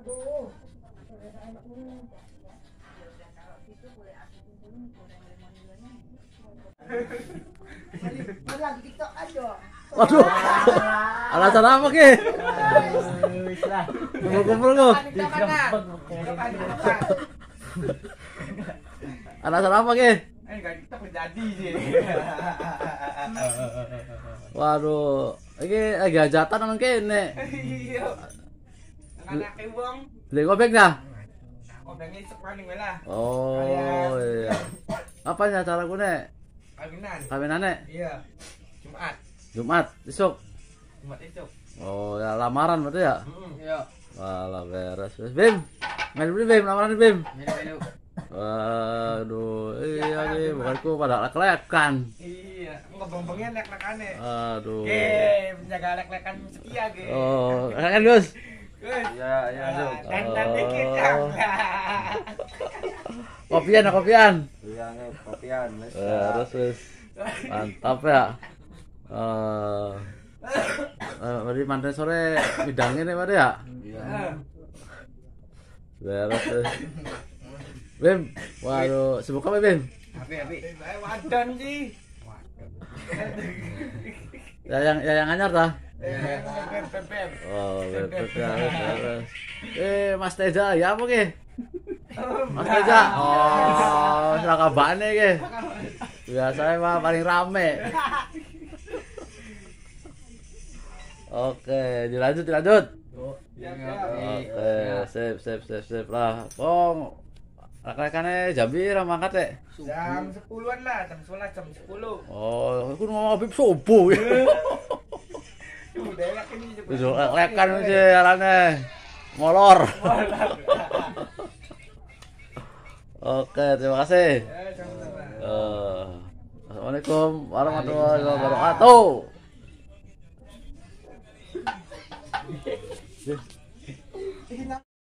Lagi TikTok aja. Waduh. Alasan apa ke? Wis lah. Kumpul-kumpul kok. Alasan apa ke? Enggak kita jadi sih. Waduh, ini lagi hajatan nang kene. Iya. Anak wong. Beli ngobek dah. Obengnya isuk paling lah. Oh iya. Apa ya cara gue nek? Kawinan. Kawinane? Iya. Jumat. Jumat besok. Jumat isuk. Oh ya lamaran berarti ya? Iya. Walah beres. Bim. Main beli Bim, lamaran Bim. Melu-melu. Waduh, iya nih bukanku pada lek-lekan. Iya, ngobong-bongnya lek-lekane. Aduh. Ge, penjaga lek-lekan setia ge. Oh, kan Gus? Gus. Iya, iya, Gus. Dan dikit ya. Kopian, kopian. Iya nih kopian. Terus mantap ya. Berarti mantan sore bidangnya nih Pak ya? Iya. Beres. Bim, waduh, sibuk apa Bim? Api. Saya wadan sih. Ya yang anyar dah. Beb. Oh, bebek ya. Mas Teja, ya apa ke? Mas Teja. Oh, selakabane ke. Biasanya mah paling rame. Oke, dilanjut. Oke, sip lah. Pong, rekan-rekannya Jambi mangkat ya? Jam 10-an lah, jam 11, jam 10. Oh, aku mau Habib subuh ya. Udah yakin ini cepet. Tuh, lekan sih jalannya. Molor. Oke, terima kasih. Ya, sama-sama. Assalamualaikum warahmatullahi wabarakatuh.